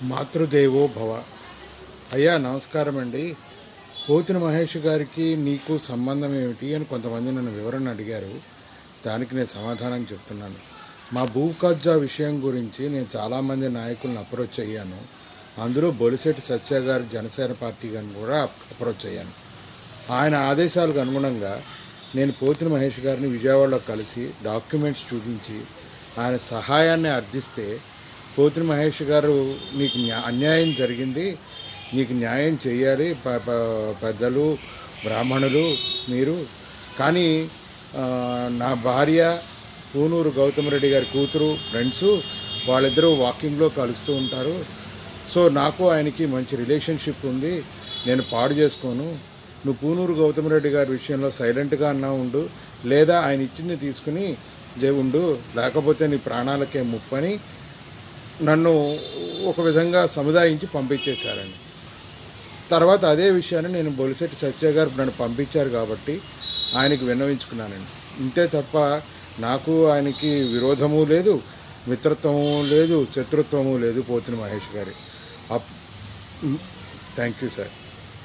మాతృదేవో భవ. అయ్యా నమస్కారం అండి. పోతిన మహేష్ గారికి నీకు సంబంధం ఏమిటి అని కొంతమంది నన్ను వివరణ అడిగారు. దానికి నేను సమాధానం చెప్తున్నాను. మా భూ కబ్జా విషయం గురించి నేను చాలామంది నాయకులను అప్రోచ్ అయ్యాను. అందులో బొలిశెట్టి సత్య గారు జనసేన పార్టీ గారిని కూడా అప్రోచ్ అయ్యాను. ఆయన ఆదేశాలకు అనుగుణంగా నేను పోతిన మహేష్ గారిని విజయవాడలో కలిసి డాక్యుమెంట్స్ చూపించి ఆయన సహాయాన్ని అర్థిస్తే, పోతిన మహేష్ గారు నీకు అన్యాయం జరిగింది, నీకు న్యాయం చేయాలి పెద్దలు బ్రాహ్మణులు మీరు, కానీ నా భార్య పూనూరు గౌతమ్ రెడ్డి గారి కూతురు ఫ్రెండ్సు వాళ్ళిద్దరూ వాకింగ్లో కలుస్తూ ఉంటారు. సో నాకు ఆయనకి మంచి రిలేషన్షిప్ ఉంది, నేను పాడు చేసుకోను. నువ్వు పూనూరు గౌతమ్ రెడ్డి గారి విషయంలో సైలెంట్గా అన్నా ఉండు, లేదా ఆయన ఇచ్చింది తీసుకుని ఉండు, లేకపోతే నీ ప్రాణాలకే ముప్పని నన్ను ఒక విధంగా సముదాయించి పంపించేశారండి. తర్వాత అదే విషయాన్ని నేను బొలిశెట్టి సత్య గారు నన్ను పంపించారు కాబట్టి ఆయనకు విన్నవించుకున్నానండి. ఇంతే తప్ప నాకు ఆయనకి విరోధము లేదు, మిత్రత్వము లేదు, శత్రుత్వము లేదు పోతిన మహేష్ గారి. Thank you sir.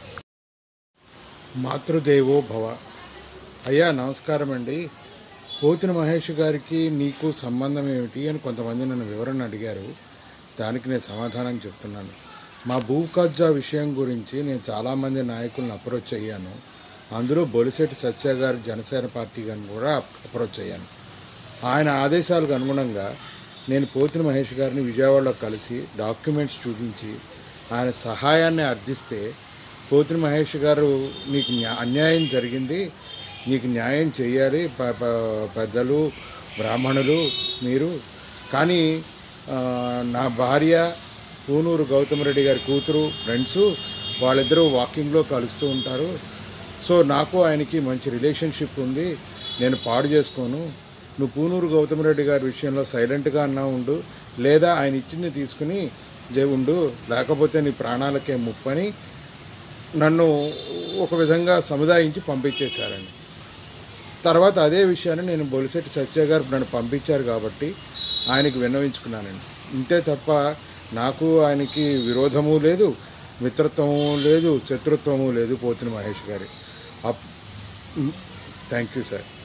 మాతృదేవో భవ. అయ్యా నమస్కారం అండి. పోతిన మహేష్ గారికి నీకు సంబంధం ఏమిటి అని కొంతమంది నన్ను వివరణ అడిగారు. దానికి నేను సమాధానం చెప్తున్నాను. మా భూ కబ్జా విషయం గురించి నేను చాలామంది నాయకులను అప్రోచ్ అయ్యాను. అందులో బొలిశెట్టి సత్య గారు జనసేన పార్టీ గారిని కూడా అప్రోచ్ అయ్యాను. ఆయన ఆదేశాలకు అనుగుణంగా నేను పోతిన మహేష్ గారిని విజయవాడలో కలిసి డాక్యుమెంట్స్ చూపించి ఆయన సహాయాన్ని అర్థిస్తే, పోతిన మహేష్ గారు నీకు అన్యాయం జరిగింది, నీకు న్యాయం చేయాలి పెద్దలు బ్రాహ్మణులు మీరు, కానీ నా భార్య పూనూరు గౌతమ్ రెడ్డి గారి కూతురు ఫ్రెండ్సు వాళ్ళిద్దరూ వాకింగ్లో కలుస్తూ ఉంటారు. సో నాకు ఆయనకి మంచి రిలేషన్షిప్ ఉంది, నేను పాడు చేసుకోను. నువ్వు పూనూరు గౌతమ్ రెడ్డి గారి విషయంలో సైలెంట్గా అన్నా ఉండు, లేదా ఆయన ఇచ్చింది తీసుకుని ఉండు, లేకపోతే నీ ప్రాణాలకే ముప్పని నన్ను ఒక విధంగా సముదాయించి పంపించేశారండి. తర్వాత అదే విషయాన్ని నేను బొలిశెట్టి సత్య గారు నన్ను పంపించారు కాబట్టి ఆయనకు విన్నవించుకున్నానండి. ఇంతే తప్ప నాకు ఆయనకి విరోధము లేదు, మిత్రత్వము లేదు, శత్రుత్వము లేదు పోతిన మహేష్ గారి. Thank you sir.